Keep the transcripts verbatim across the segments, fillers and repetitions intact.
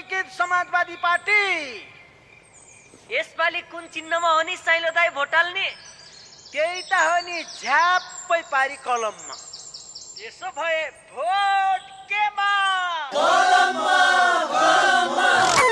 एकीकृत समाजवादी पार्टी। यसपालि कुन चिन्हमा हो नि साइलो दाई भोट हाल्ने? त्यही त हो नि, झ्याप्पै पारी कलममा। त्यसो भए भोट केमा? कलममा, कलममा।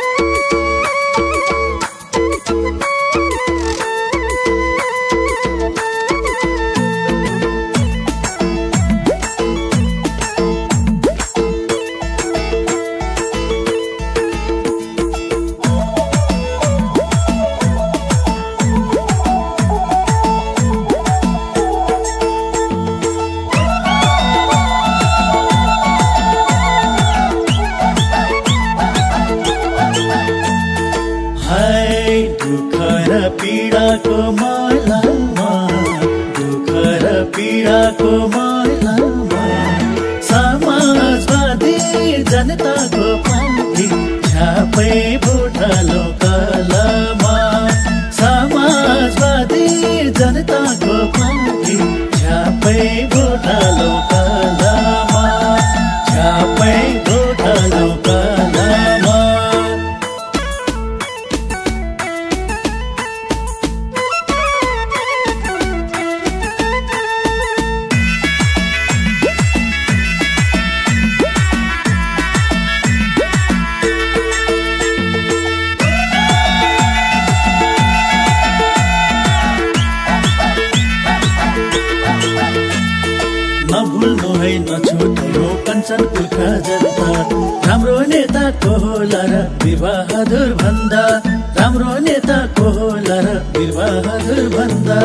पीडाको मैलामा, दुःख र पीडाको मैलामा, समाजवादी जनताको पार्टी छापै भोटालो कलममा। समाजवादी जनताको पार्टी छापै भोटालो कलममा, छापै भोटालो कलममा। नभुल्नु है नछुट्नु कञ्चनपुरका जनता, राम्रो नेता को होला र वीरबहादुर भन्दा, राम्रो नेता को होला र वीरबहादुर भन्दा।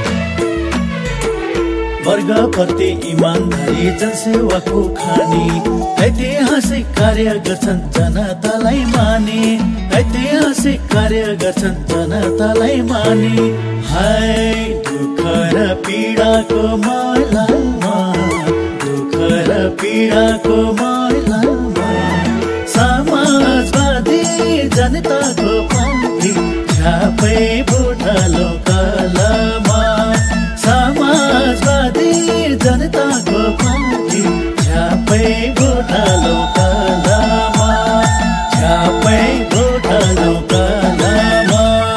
वर्गप्रति इमानदारी जनसेवाको खानी, ऐतिहासिक कार्य गर्छन् जनतालाई मानी, ऐतिहासिक कार्य गर्छन् जनतालाई मानी। हाय दुःख र पीडाको मैलामा, दुःख र पीडाको मैलामा, समाजवादी जनताको पार्टी छापै भोटालो कलममा। समाजवादी जनताको पार्टी छापै भोटालो कलममा, छापै भोटालो कलममा।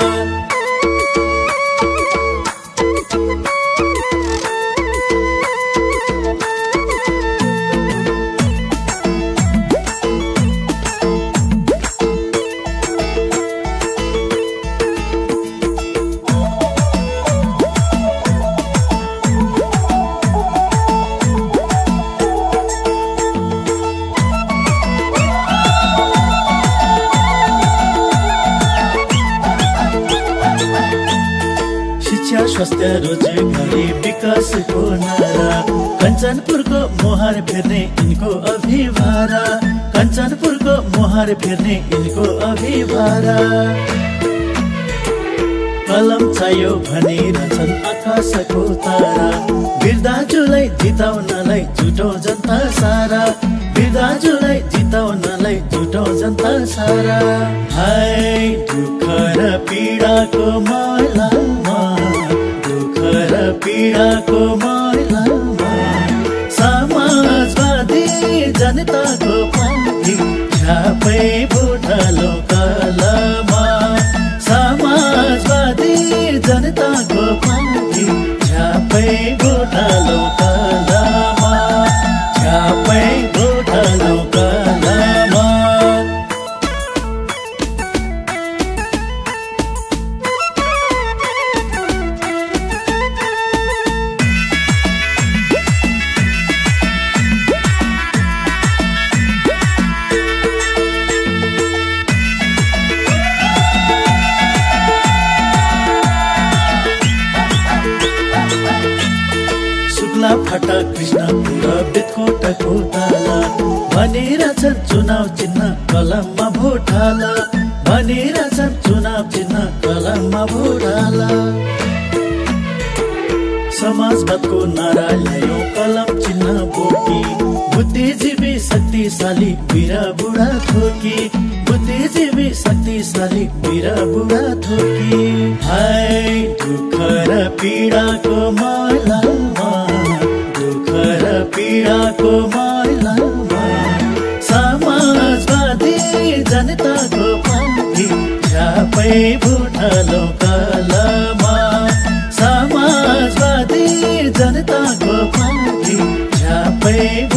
स्वास्थ्य रोजगारी विकासको नारा, कञ्चनपुरको मुहार फेर्ने यिनको अभिभारा, कञ्चनपुरको मुहार फेर्ने यिनको अभिभारा। कलम चाहियो भनिरहन्छन् आकाशको तारा, वीर दाजुलाई जिताउनलाई जुटो जनता सारा, वीर दाजुलाई जिताउनलाई जुटो जनता सारा। हाय दुःख र पीडाको मैलामा, दुःख र पीडाको मैलामा, समाजवादी जनताको पार्टी छापै भोटालो कलममा। समाजवादी जनताको पार्टी छापै भोटालो कलममा, छापै भोटालो कलममा। फटा कृष्णपुर बेतकोटाको ताला, भनेर छन् चुनाव चिन्ह कलममा भोटाला, भनेर छन् चुनाव चिन्ह कलममा भोटाला। समाजवादको नारा ल्यायो कलम चिन्ह बोकी, बुद्धिजीवी शक्तिशाली वीर बुढा थोकी, बुद्धिजीवी शक्तिशाली वीर बुढा थोकी। हाय दुःख र पीडाको मैलामा, दुःख र पीडाको मैलामा, समाजवादी जनता झापै भुटालो कलमा समाजवादी जनताको पार्टी झापै